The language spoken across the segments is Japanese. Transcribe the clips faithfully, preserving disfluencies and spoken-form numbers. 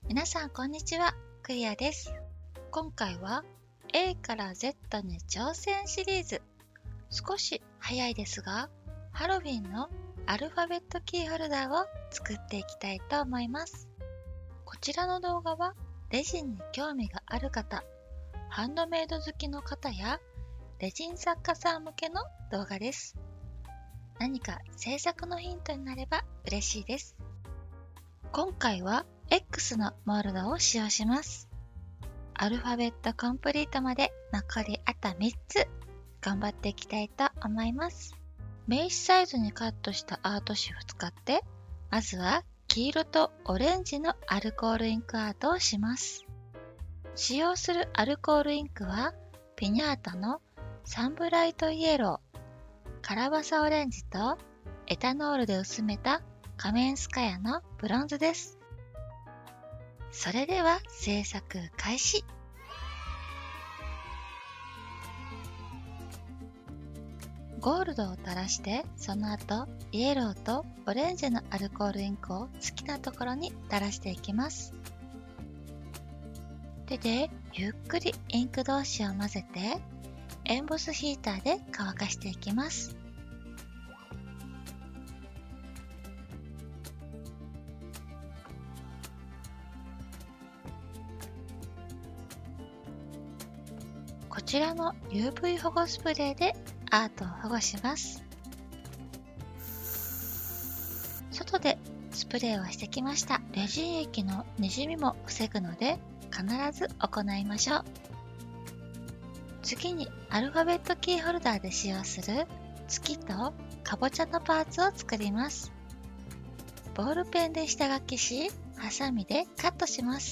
皆さんこんにちは、クリアです。今回は A から Z に挑戦シリーズ。少し早いですが、ハロウィンのアルファベットキーホルダーを作っていきたいと思います。こちらの動画はレジンに興味がある方、ハンドメイド好きの方やレジン作家さん向けの動画です。何か制作のヒントになれば嬉しいです。今回は X のモールドを使用します。アルファベットコンプリートまで残りあとみっつ頑張っていきたいと思います。名刺サイズにカットしたアート紙を使って、まずは黄色とオレンジのアルコールインクアートをします。使用するアルコールインクはピニャータのサンブライトイエロー、カラバサオレンジとエタノールで薄めたカメンスカヤのブロンズです。それでは制作開始。ゴールドを垂らして、その後イエローとオレンジのアルコールインクを好きなところに垂らしていきます。手でゆっくりインク同士を混ぜて、エンボスヒーターで乾かしていきます。こちらの ユーブイ 保護スプレーでアートを保護します。外でスプレーをしてきました。レジン液のにじみも防ぐので必ず行いましょう。次にアルファベットキーホルダーで使用する月とかぼちゃのパーツを作ります。ボールペンで下書きし、ハサミでカットします。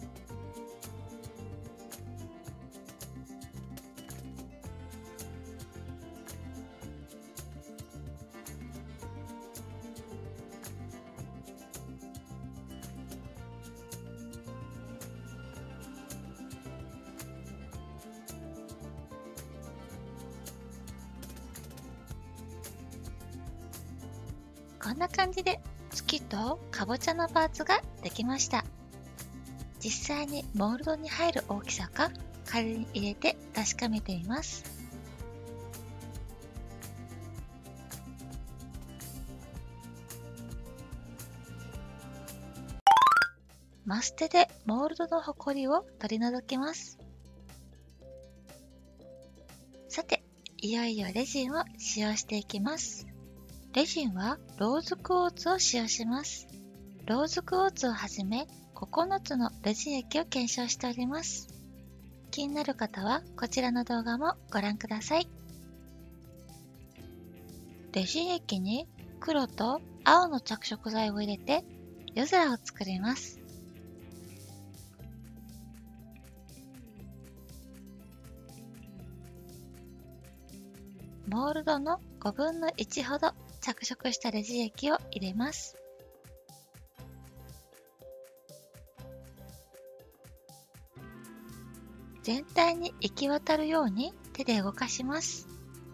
こんな感じで月とかぼちゃのパーツができました。実際にモールドに入る大きさか仮に入れて確かめてみます。マステでモールドのホコリを取り除きます。さて、いよいよレジンを使用していきます。レジンはローズクォーツを使用します。ローズクォーツをはじめここのつのレジン液を検証しております。気になる方はこちらの動画もご覧ください。レジン液に黒と青の着色剤を入れて夜空を作ります。モールドのごぶんのいちほど着色したレジン液を入れます。全体に行き渡るように手で動かします。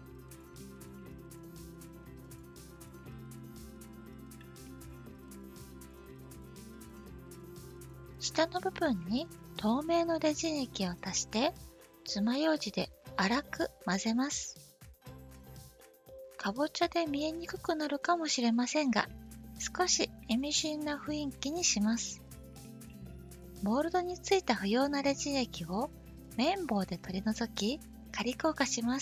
下の部分に透明のレジン液を足して、爪楊枝で粗く混ぜます。かぼちゃで見えにくくなるかもしれませんが、少し意味深な雰囲気にします。モールドについた不要なレジン液を綿棒で取り除き、仮硬化します。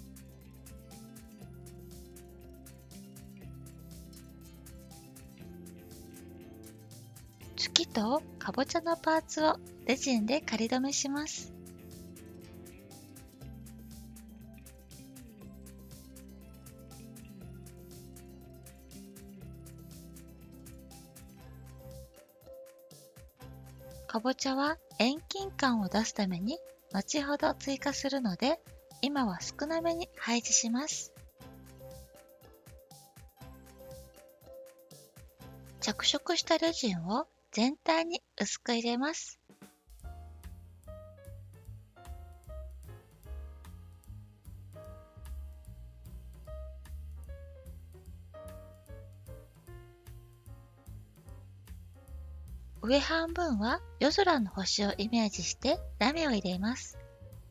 月とかぼちゃのパーツをレジンで仮止めします。かぼちゃは遠近感を出すために後ほど追加するので、今は少なめに配置します。着色したレジンを全体に薄く入れます。 上半分は夜空の星をイメージしてラメを入れます。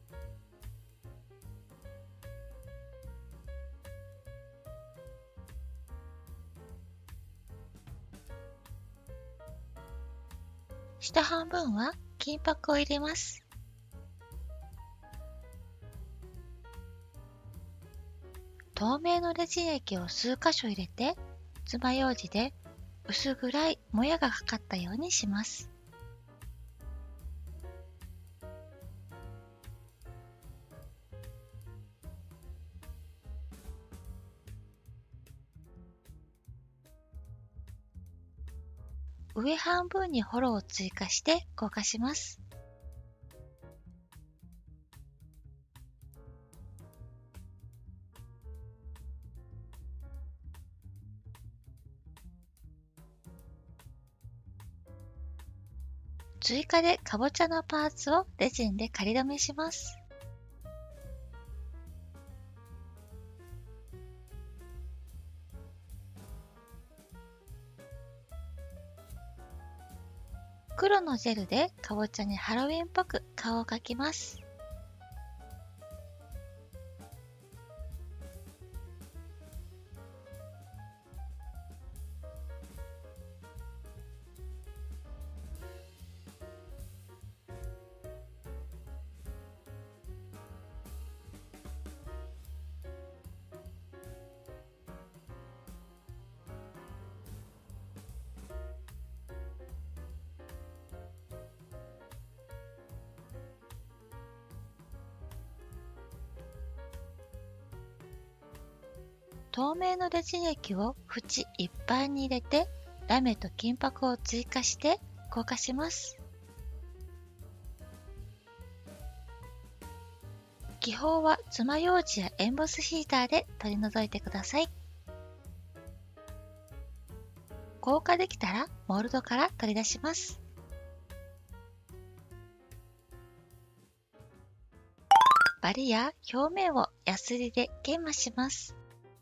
下半分は金箔を入れます。透明のレジン液を数箇所入れて、爪楊枝で薄暗いもやがかかったようにします。上半分にホロを追加して硬化します。追加でかぼちゃのパーツをレジンで仮止めします。黒のジェルでかぼちゃにハロウィンっぽく顔を描きます。透明のレジン液を縁いっぱいに入れて、ラメと金箔を追加して硬化します。気泡は爪楊枝やエンボスヒーターで取り除いてください。硬化できたらモールドから取り出します。バリや表面をヤスリで研磨します。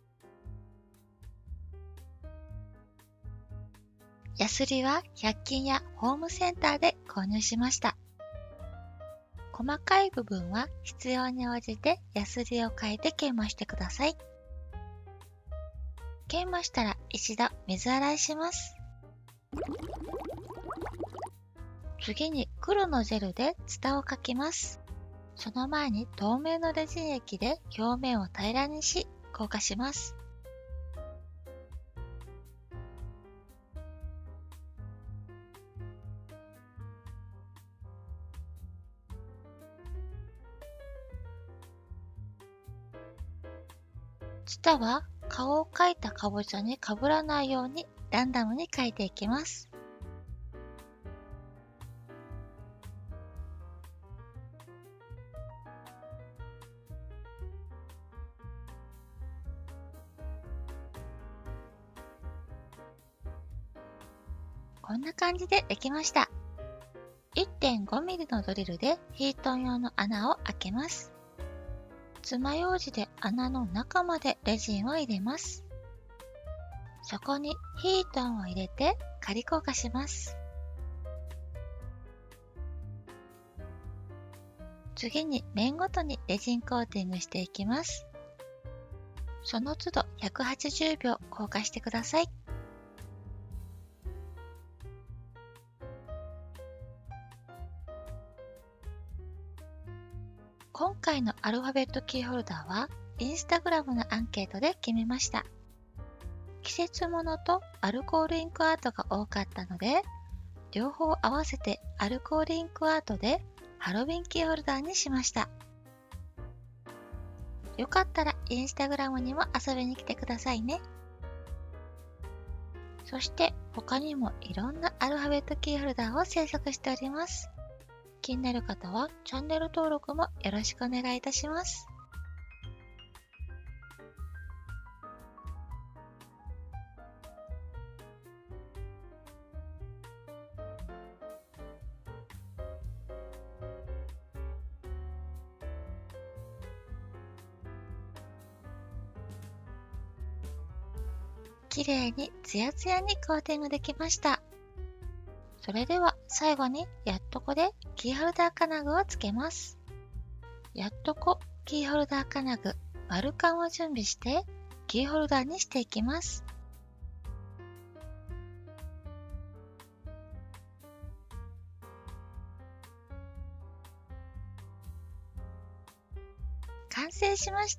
ヤスリはひゃく均やホームセンターで購入しました。細かい部分は必要に応じてヤスリを変えて研磨してください。研磨したら一度水洗いします。次に黒のジェルでツタを描きます。その前に透明のレジン液で表面を平らにし硬化します。ツタは顔を描いたかぼちゃにかぶらないようにランダムに描いていきます。こんな感じでできました。いってんごミリ のドリルでヒートン用の穴を開けます。爪楊枝で穴の中までレジンを入れます。そこにヒートンを入れて仮硬化します。次に面ごとにレジンコーティングしていきます。その都度ひゃくはちじゅうびょう硬化してください。今回のアルファベットキーホルダーはインスタグラムのアンケートで決めました。季節物とアルコールインクアートが多かったので、両方合わせてアルコールインクアートでハロウィンキーホルダーにしました。よかったらインスタグラムにも遊びに来てくださいね。そして他にもいろんなアルファベットキーホルダーを制作しております。気になる方はチャンネル登録もよろしくお願いいたします。綺麗にツヤツヤにコーティングできました。 それでは最後にやっとこでキーホルダー金具をつけます。やっとこキーホルダー金具丸カンを準備してキーホルダーにしていきます。完成しました。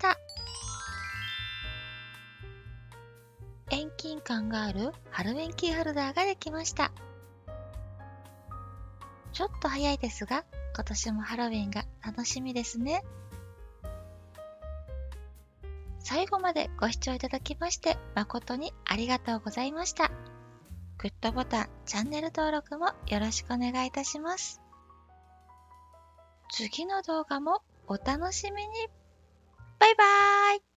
遠近感があるハロウィンキーホルダーができました。ちょっと早いですが、今年もハロウィンが楽しみですね。最後までご視聴いただきまして誠にありがとうございました。グッドボタン、チャンネル登録もよろしくお願いいたします。次の動画もお楽しみに。バイバーイ。